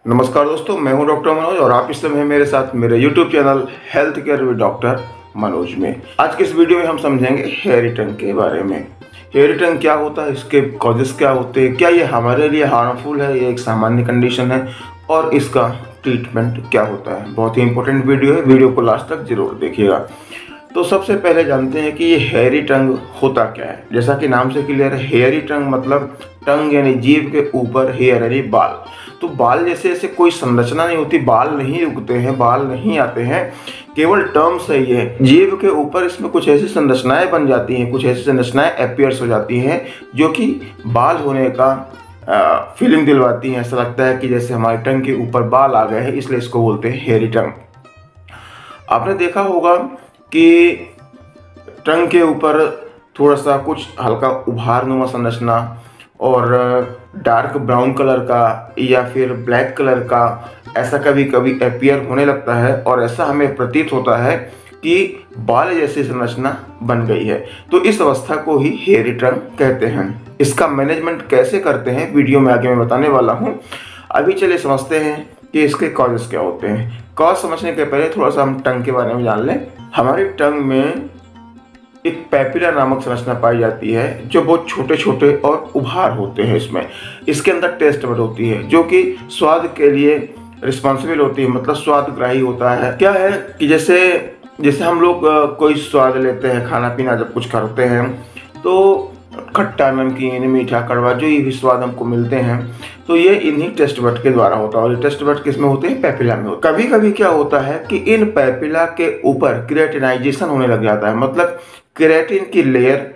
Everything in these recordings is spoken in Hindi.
नमस्कार दोस्तों, मैं हूं डॉक्टर मनोज और आप इस समय मेरे साथ मेरे YouTube channel health care with doctor Manoj में। आज के इस वीडियो में हम समझेंगे हेयरी टंग के बारे में। हेयरी टंग क्या होता है, इसके कॉजेस क्या होते हैं, क्या ये हमारे लिए हार्मफुल है, ये एक सामान्य कंडीशन है और इसका ट्रीटमेंट क्या होता है। बहुत ही इंपॉर्टेंट वीडियो है, वीडियो को लास्ट तक जरूर देखिएगा। तो सबसे पहले जानते हैं कि ये हेयरी टंग होता क्या है। जैसा कि नाम से क्लियर है, हेयरी टंग मतलब टंग यानी जीभ के ऊपर, हेयर यानी बाल। तो बाल जैसे ऐसे कोई संरचना नहीं होती, बाल नहीं उगते हैं, बाल नहीं आते हैं, केवल टर्म्स है ये। जीभ के ऊपर इसमें कुछ ऐसी संरचनाएं बन जाती हैं, कुछ ऐसी संरचनाएं अपीयर्स हो जाती हैं जो कि बाल होने का फीलिंग दिलवाती हैं। ऐसा लगता है कि जैसे हमारे टंग के ऊपर बाल आ गए हैं, इसलिए इसको बोलते हैं हेयरी टंग। आपने देखा होगा कि टंग के ऊपर थोड़ा सा कुछ हल्का उभार नुमा संरचना और डार्क ब्राउन कलर का या फिर ब्लैक कलर का ऐसा कभी कभी अपीयर होने लगता है और ऐसा हमें प्रतीत होता है कि बाल जैसी संरचना बन गई है। तो इस अवस्था को ही हेयरी टंग कहते हैं। इसका मैनेजमेंट कैसे करते हैं वीडियो में आगे मैं बताने वाला हूँ। अभी चलिए समझते हैं कि इसके कॉजेस क्या होते हैं। कॉज समझने के पहले थोड़ा सा हम टंग के बारे में जान लें। हमारी टंग में एक पैपिला नामक संरचना पाई जाती है जो बहुत छोटे छोटे और उभार होते हैं। इसके अंदर टेस्ट बड होती है जो कि स्वाद के लिए रिस्पॉन्सिबल होती है, मतलब स्वादग्राही होता है। क्या है कि जैसे हम लोग कोई स्वाद लेते हैं, खाना पीना जब कुछ करते हैं तो खट्टा, नमकीन, मीठा, कड़वा, जो ये भी स्वाद हमको मिलते हैं तो ये इन्हीं टेस्ट बड के द्वारा होता है। और ये टेस्ट बड किस में होते हैं? पैपिला में। कभी कभी क्या होता है कि इन पैपिला के ऊपर क्रिएटिनाइजेशन होने लग जाता है, मतलब केराटिन की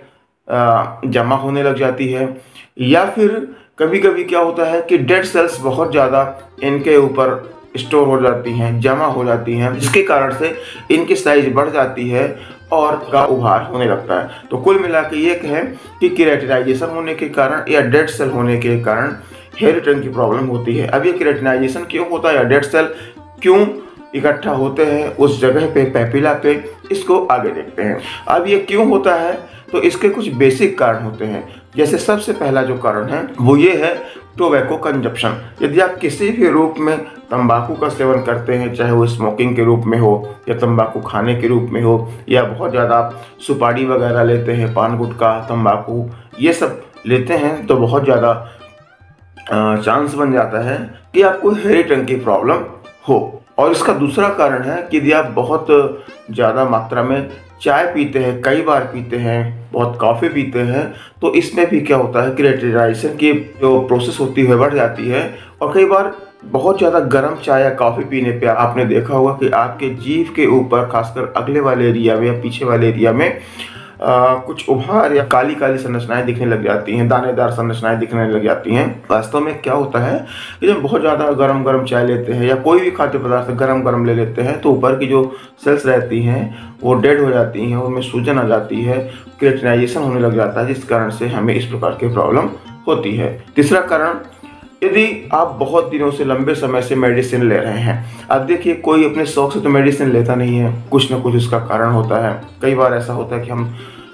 लेयर जमा होने लग जाती है। या फिर कभी कभी क्या होता है कि डेड सेल्स बहुत ज़्यादा इनके ऊपर स्टोर हो जाती हैं, जमा हो जाती हैं, जिसके कारण से इनकी साइज बढ़ जाती है और का उभार होने लगता है। तो कुल मिला के ये कहें कि केराटिनाइजेशन होने के कारण या डेड सेल होने के कारण हेयरी टंग की प्रॉब्लम होती है। अब ये केराटिनाइजेशन क्यों होता है या डेड सेल क्यों इकट्ठा होते हैं उस जगह पे, पैपिला पे, इसको आगे देखते हैं। अब ये क्यों होता है तो इसके कुछ बेसिक कारण होते हैं। जैसे सबसे पहला जो कारण है वो ये है टोबैको कंजप्शन। यदि आप किसी भी रूप में तंबाकू का सेवन करते हैं, चाहे वो स्मोकिंग के रूप में हो या तंबाकू खाने के रूप में हो, या बहुत ज़्यादा आप सुपारी वगैरह लेते हैं, पान गुटखा, तंबाकू ये सब लेते हैं, तो बहुत ज़्यादा चांस बन जाता है कि आपको हेयरी टंग की प्रॉब्लम हो। और इसका दूसरा कारण है कि यदि आप बहुत ज़्यादा मात्रा में चाय पीते हैं, कई बार पीते हैं, बहुत कॉफ़ी पीते हैं, तो इसमें भी क्या होता है, क्रिएटिनाइजेशन की जो प्रोसेस होती है बढ़ जाती है। और कई बार बहुत ज़्यादा गर्म चाय या कॉफ़ी पीने पे आपने देखा होगा कि आपके जीभ के ऊपर, खासकर अगले वाले एरिया में या पीछे वाले एरिया में कुछ उभार या काली काली संरचनाएं दिखने लग जाती हैं, दानेदार संरचनाएं दिखने लग जाती हैं। वास्तव में क्या होता है कि जब बहुत ज़्यादा गरम गरम चाय लेते हैं या कोई भी खाद्य पदार्थ गरम गरम ले लेते हैं तो ऊपर की जो सेल्स रहती हैं वो डेड हो जाती हैं, उनमें सूजन आ जाती है, क्रिएटिनाइजेशन होने लग जाता है, जिस कारण से हमें इस प्रकार की प्रॉब्लम होती है। तीसरा कारण, यदि आप बहुत दिनों से, लंबे समय से मेडिसिन ले रहे हैं। अब देखिए, कोई अपने शौक से तो मेडिसिन लेता नहीं है, कुछ ना कुछ इसका कारण होता है। कई बार ऐसा होता है कि हम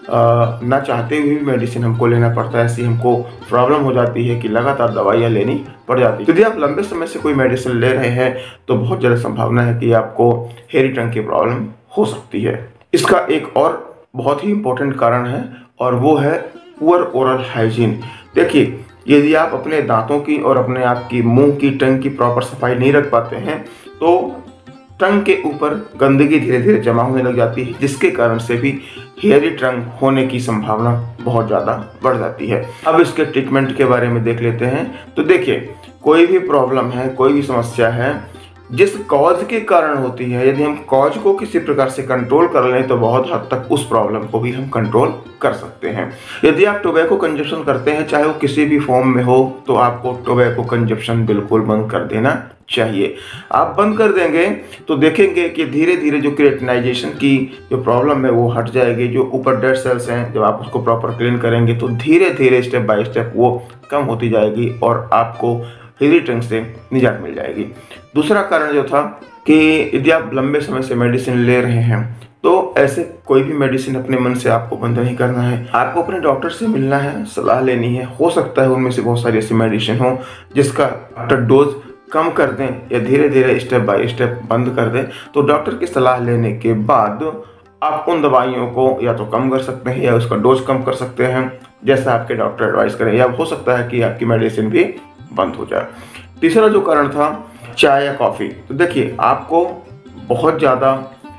ना चाहते हुए भी मेडिसिन हमको लेना पड़ता है, ऐसी हमको प्रॉब्लम हो जाती है कि लगातार दवाइयाँ लेनी पड़ जाती है। यदि आप लंबे समय से कोई मेडिसिन ले रहे हैं तो बहुत ज़्यादा संभावना है कि आपको हेयरी टंग की प्रॉब्लम हो सकती है। इसका एक और बहुत ही इम्पोर्टेंट कारण है और वो है पुअर ओरल हाइजीन। देखिए, यदि आप अपने दांतों की और अपने आप की मुंह की, टंग की प्रॉपर सफाई नहीं रख पाते हैं तो टंग के ऊपर गंदगी धीरे धीरे जमा होने लग जाती है, जिसके कारण से भी हेयरी टंग होने की संभावना बहुत ज़्यादा बढ़ जाती है। अब इसके ट्रीटमेंट के बारे में देख लेते हैं। तो देखिए, कोई भी प्रॉब्लम है, कोई भी समस्या है, जिस कॉज के कारण होती है, यदि हम कॉज को किसी प्रकार से कंट्रोल कर लें तो बहुत हद तक उस प्रॉब्लम को भी हम कंट्रोल कर सकते हैं। यदि आप टोबैको कंजप्शन करते हैं, चाहे वो किसी भी फॉर्म में हो, तो आपको टोबैको कंजप्शन बिल्कुल बंद कर देना चाहिए। आप बंद कर देंगे तो देखेंगे कि धीरे धीरे जो क्रिएटिनाइजेशन की जो प्रॉब्लम है वो हट जाएगी। जो ऊपर डेड सेल्स हैं, जब आप उसको प्रॉपर क्लीन करेंगे तो धीरे धीरे स्टेप बाय स्टेप वो कम होती जाएगी और आपको हेयरी टंग से निजात मिल जाएगी। दूसरा कारण जो था कि यदि आप लंबे समय से मेडिसिन ले रहे हैं तो ऐसे कोई भी मेडिसिन अपने मन से आपको बंद नहीं करना है। आपको अपने डॉक्टर से मिलना है, सलाह लेनी है। हो सकता है उनमें से बहुत सारी ऐसी मेडिसिन हो जिसका डॉक्टर डोज कम कर दें या धीरे धीरे स्टेप बाय स्टेप बंद कर दें, तो डॉक्टर की सलाह लेने के बाद आप उन दवाइयों को या तो कम कर सकते हैं या उसका डोज कम कर सकते हैं, जैसा आपके डॉक्टर एडवाइस करें, या हो सकता है कि आपकी मेडिसिन भी बंद हो जाए। तीसरा जो कारण था चाय या कॉफ़ी, तो देखिए आपको बहुत ज़्यादा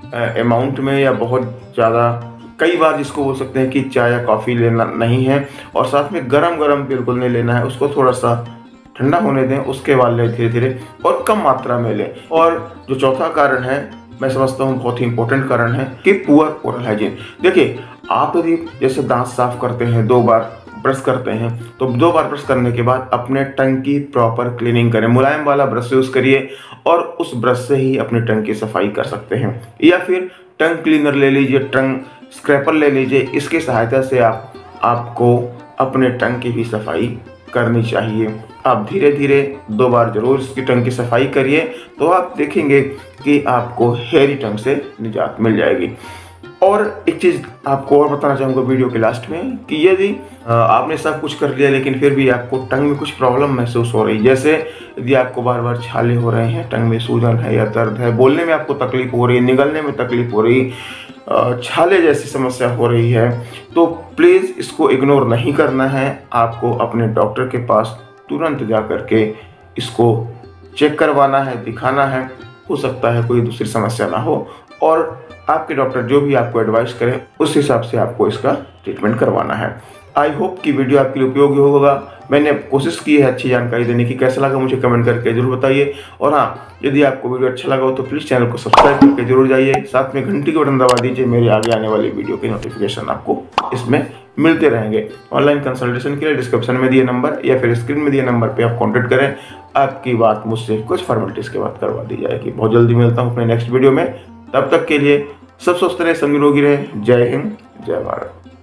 अमाउंट में या बहुत ज़्यादा कई बार जिसको बोल सकते हैं कि चाय या कॉफ़ी लेना नहीं है, और साथ में गरम गरम बिल्कुल नहीं लेना है, उसको थोड़ा सा ठंडा होने दें, उसके बाद लें धीरे धीरे और कम मात्रा में लें। और जो चौथा कारण है, मैं समझता हूँ बहुत ही इंपॉर्टेंट कारण है, कि पुअर ओरल हाइजीन। देखिए आप यदि जैसे दांत साफ करते हैं, 2 बार ब्रश करते हैं, तो 2 बार ब्रश करने के बाद अपने टंग की प्रॉपर क्लीनिंग करें, मुलायम वाला ब्रश यूज़ करिए और उस ब्रश से ही अपने टंग की सफाई कर सकते हैं। या फिर टंग क्लीनर ले लीजिए, टंग स्क्रैपर ले लीजिए, इसकी सहायता से आपको अपने टंग की भी सफाई करनी चाहिए। आप धीरे धीरे 2 बार जरूर इसकी टंग की सफाई करिए, तो आप देखेंगे कि आपको हेयरी टंग से निजात मिल जाएगी। और एक चीज़ आपको और बताना चाहूँगा वीडियो के लास्ट में, कि यदि आपने सब कुछ कर लिया लेकिन फिर भी आपको टंग में कुछ प्रॉब्लम महसूस हो रही है, जैसे यदि आपको बार बार छाले हो रहे हैं, टंग में सूजन है या दर्द है, बोलने में आपको तकलीफ हो रही है, निगलने में तकलीफ हो रही, छाले जैसी समस्या हो रही है, तो प्लीज़ इसको इग्नोर नहीं करना है। आपको अपने डॉक्टर के पास तुरंत जा कर के इसको चेक करवाना है, दिखाना है। हो सकता है कोई दूसरी समस्या ना हो, और आपके डॉक्टर जो भी आपको एडवाइस करें उस हिसाब से आपको इसका ट्रीटमेंट करवाना है। आई होप कि वीडियो आपके लिए उपयोगी होगा। मैंने कोशिश की है अच्छी जानकारी देने की। कैसा लगा मुझे कमेंट करके जरूर बताइए, और हाँ, यदि आपको वीडियो अच्छा लगा हो तो प्लीज़ चैनल को सब्सक्राइब करके जरूर जाइए, साथ में घंटी के बटन दबा दीजिए, मेरे आगे आने वाली वीडियो की नोटिफिकेशन आपको इसमें मिलते रहेंगे। ऑनलाइन कंसल्टेशन के लिए डिस्क्रिप्शन में दिए नंबर या फिर स्क्रीन में दिए नंबर पर आप कॉन्टैक्ट करें, आपकी बात मुझसे कुछ फॉर्मेलिटीज़ के बाद करवा दी जाएगी। बहुत जल्दी मिलता हूँ अपने नेक्स्ट वीडियो में, तब तक के लिए सब स्वस्थ रहे, सब निरोगी रहे। जय हिंद, जय भारत।